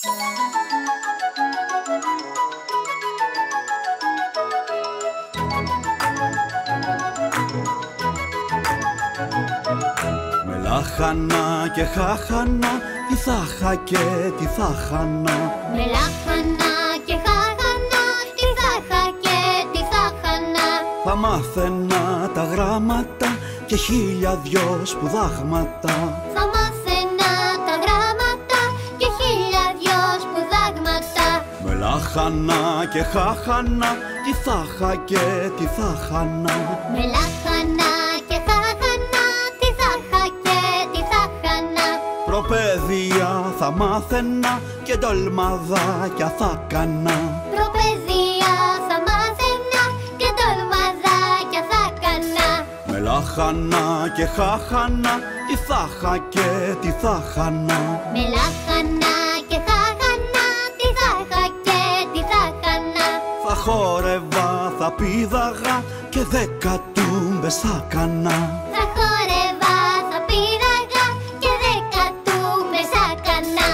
Με λάχανα και χάχανα, τι θα είχα και τι θα χανα. Με λάχανα και χάχανα, τι θα είχα και τι θα χανα. Θα μάθαινα τα γράμματα και 1000 σπουδάγματα. Θα μάθαινα τα γράμματα και 1000 σπουδάγματα. Με λάχανα και χάχανα, τι θα είχα και τι θα χανα. Με λάχανα και χάχανα, τι θα είχα και τι θα χανα. Προπαίδεια θα μάθαινα και τολμαδάκια θα κάνα. Προπαίδεια θα μάθαινα και τολμαδάκια θα κάνα. Με λάχανα και χάχανα, τι θα είχα και τι θα χανα. Με λάχανα και χάχανα, τι θα είχα και τι θα χανα. Θα χόρευα, θα πήδαγα και 10 τούμπες θα κάνα. Θα χόρευα, θα πήδαγα και 10 τούμπες θα κάνα.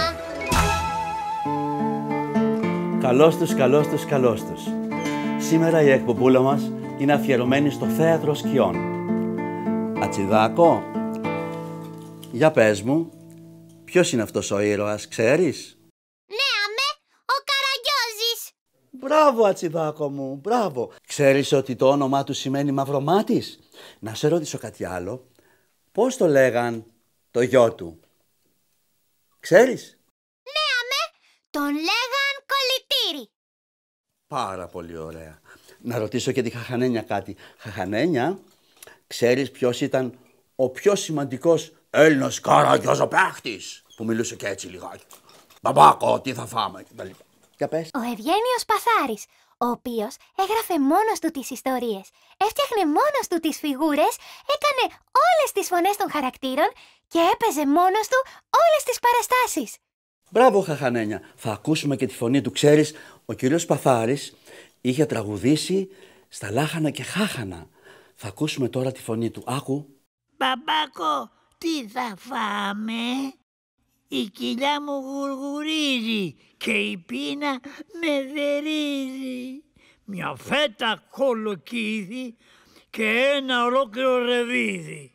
Καλώς τους, καλώς τους, καλώς τους. Σήμερα η εκπομπούλα μας είναι αφιερωμένη στο θέατρο σκιών. Ατσιδάκο, για πες μου, ποιος είναι αυτός ο ήρωας, ξέρεις? Ναι, αμέ, ο Καραγκιόζης. Μπράβο, Ατσιδάκο μου, μπράβο. Ξέρεις ότι το όνομά του σημαίνει μαυρομάτης? Να σε ρωτήσω κάτι άλλο. Πώς το λέγαν το γιο του? Ξέρεις? Ναι, αμέ, τον λέγαν Κολυτήρη. Πάρα πολύ ωραία. Να ρωτήσω και τη Χαχανένια κάτι. Χαχανένια, ξέρεις ποιος ήταν ο πιο σημαντικός Έλληνας καραγκιόζοπαίχτης που μιλούσε και έτσι λιγάκι? Μπαμπάκο, τι θα φάμε κτλ. Για πες. Ο Ευγένιος Παθάρης, ο οποίος έγραφε μόνος του τις ιστορίες, έφτιαχνε μόνος του τις φιγούρες, έκανε όλες τις φωνές των χαρακτήρων και έπαιζε μόνος του όλες τις παραστάσεις. Μπράβο, Χαχανένια. Θα ακούσουμε και τη φωνή του. Ξέρεις, ο κύριος Παθάρης είχε τραγουδήσει στα λάχανα και χάχανα. Θα ακούσουμε τώρα τη φωνή του. Άκου. Μπαμπάκο, τι θα φάμε? Η κοιλιά μου γουργουρίζει και η πείνα με δερίζει. Μια φέτα κολοκύθι και ένα ολόκληρο ρεβίδι.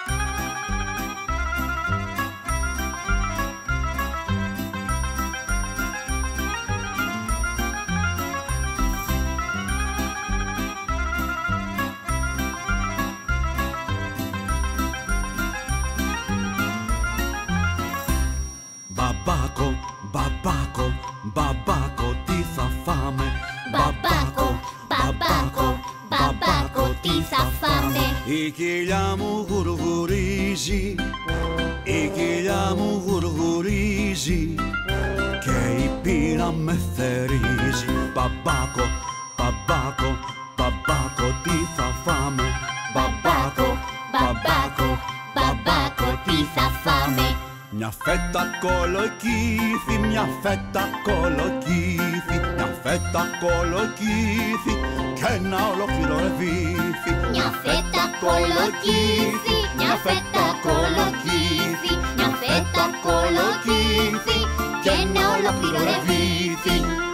Μπαμπάκο, μπαμπάκο, μπαμπάκο, τι θα φάμε. Μπαμπάκο, μπαμπάκο, μπαμπάκο, τι θα φάμε. Η κοιλιά μου γουργουρίζει, η κοιλιά μου γουργουρίζει και η πείνα με θερίζει. Μπαμπάκο, μπαμπάκο, μπαμπάκο, τι θα φάμε. Μπαμπάκο, μπαμπάκο, μπαμπάκο, τι θα φάμε. Μια φέτα κολοκύθι, μια φέτα κολοκύθι, μια φέτα κολοκύθι και ένα ολόκληρο ρεβίθι. Μια φέτα κολοκύθι, μια φέτα κολοκύθι, μια φέτα κολοκύθι και ένα ολόκληρο ρεβίθι.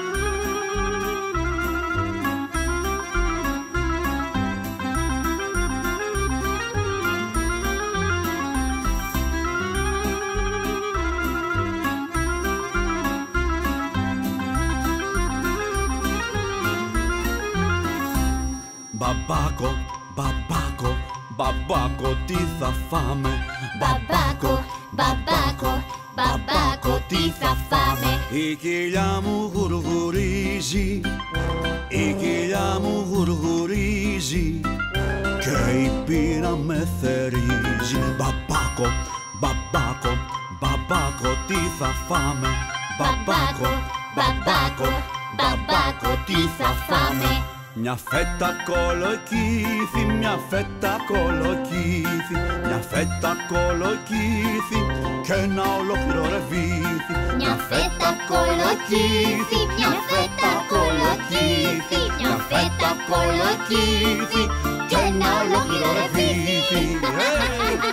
Μπαμπάκο, μπαμπάκο, μπαμπάκο, τι θα φάμε. Μπαμπάκο, μπαμπάκο, μπαμπάκο, τι θα φάμε. Η κοιλιά μου γουργουρίζει, η κοιλιά μου γουργουρίζει και η πείνα με θερίζει. Μπαμπάκο, μπαμπάκο, μπαμπάκο, τι θα φάμε. Μπαμπάκο, μπαμπάκο, μπαμπάκο, τι θα φάμε. Μια φέτα κολοκύθι, μια φέτα κολοκύθι, μια φέτα κολοκύθι και ένα ολόκληρο ρεβίθι. Μια φέτα κολοκύθι, μια φέτα κολοκύθι, μια φέτα κολοκύθι και ένα ολόκληρο ρεβίθι.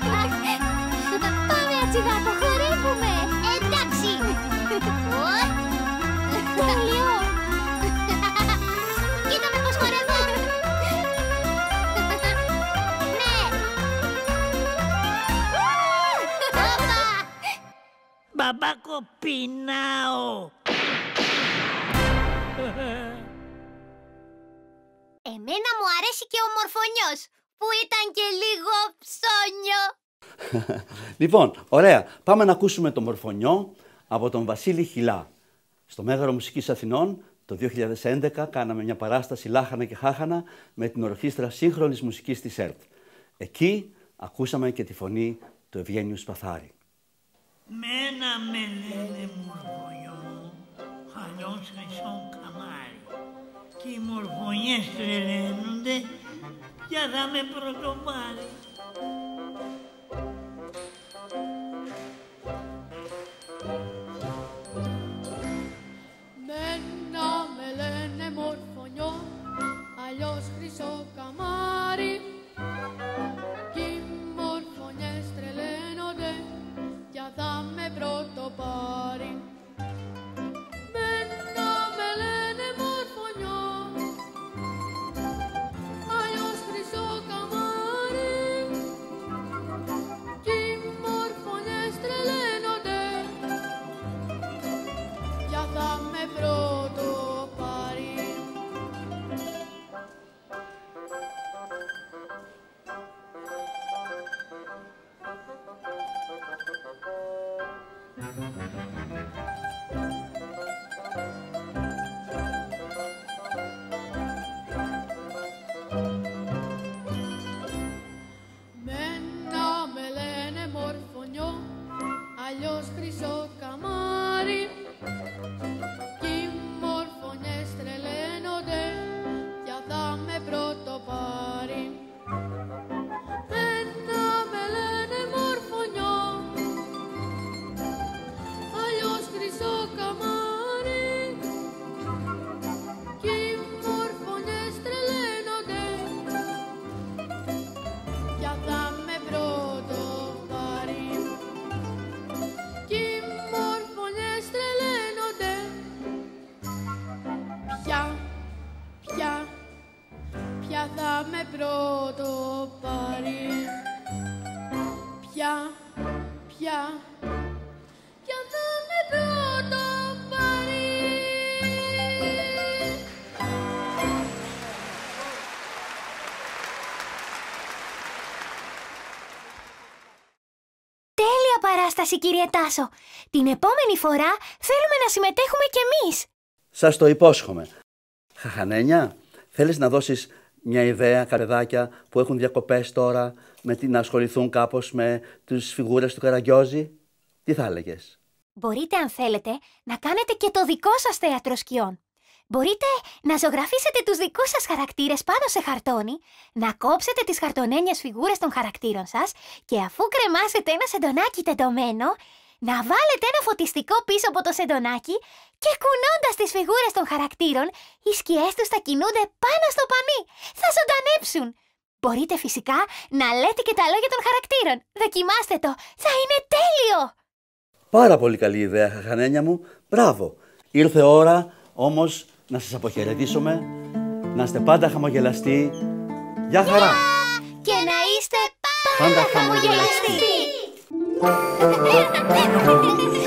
Πάμε, Ατσιδάκο, χορεύουμε. Εντάξει. Τέλειο! Κοίτα με πως χορεύω! Ναι! Όπα! Μπαμπάκο, πεινάω. Εμένα μου αρέσει και ο Μορφωνιός, που ήταν και λίγο ψώνιο. Λοιπόν, ωραία. Πάμε να ακούσουμε το Μορφωνιό από τον Βασίλη Χιλά. Στο Μέγαρο Μουσικής Αθηνών το 2011 κάναμε μια παράσταση Λάχανα και Χάχανα με την Ορχήστρα Σύγχρονης Μουσικής της ΕΡΤ. Εκεί ακούσαμε και τη φωνή του Ευγένιου Σπαθάρη. Μένα με λένε Μορφωνιό, αλλιώς χρυσό καμάρι. Και οι μορφωνιές τρελαίνονται, για θα με πρωτοπάρει. Μένα με λένε Μορφωνιό, αλλιώς χρυσό καμάρι. Κι οι μορφωνιές τρελαίνονται, για θα με πρωτοπάρει. Μένα με λένε Μορφωνιό, αλλιώς χρυσό καμάρι. Κι οι μορφωνιές τρελαίνονται, για θα με πρωτοπάρει. Μένα με λένε Μορφωνιό, αλλιώς χρυσό καμάρι. Κι οι μορφωνιές τρελαίνονται, για θα με πρωτοπάρει. Μένα με λένε Μορφωνιό, αλλιώς χρυσό καμάρι. Κι οι μορφωνιές τρελαίνονται, για θα με πρωτοπάρει. Κι οι μορφωνιές τρελαίνονται, ποια θα με πρωτοπάρει. Ποια θα με πρωτοπάρει. Τέλεια παράσταση, κύριε Τάσο. Την επόμενη φορά θέλουμε να συμμετέχουμε κι εμείς. Σας το υπόσχομαι. Χαχανένια, θέλεις να δώσεις μια ιδέα, καρεδάκια που έχουν διακοπές τώρα, να ασχοληθούν κάπως με τις φιγούρες του Καραγκιόζη? Τι θα έλεγες? Μπορείτε, αν θέλετε, να κάνετε και το δικό σας θέατρο σκιών. Μπορείτε να ζωγραφίσετε τους δικούς σας χαρακτήρες πάνω σε χαρτόνι, να κόψετε τις χαρτονένιες φιγούρες των χαρακτήρων σας και αφού κρεμάσετε ένα σεντονάκι τεντωμένο, να βάλετε ένα φωτιστικό πίσω από το σεντονάκι και κουνώντας τις φιγούρες των χαρακτήρων, οι σκιές τους θα κινούνται πάνω στο πανί. Θα ζωντανέψουν. Μπορείτε φυσικά να λέτε και τα λόγια των χαρακτήρων. Δοκιμάστε το. Θα είναι τέλειο. Πάρα πολύ καλή ιδέα, Χαχανένια μου. Μπράβο. Ήρθε ώρα όμως να σας αποχαιρετήσουμε. Να είστε πάντα χαμογελαστοί. Γεια χαρά. Και να είστε πάντα χαμογελαστοί.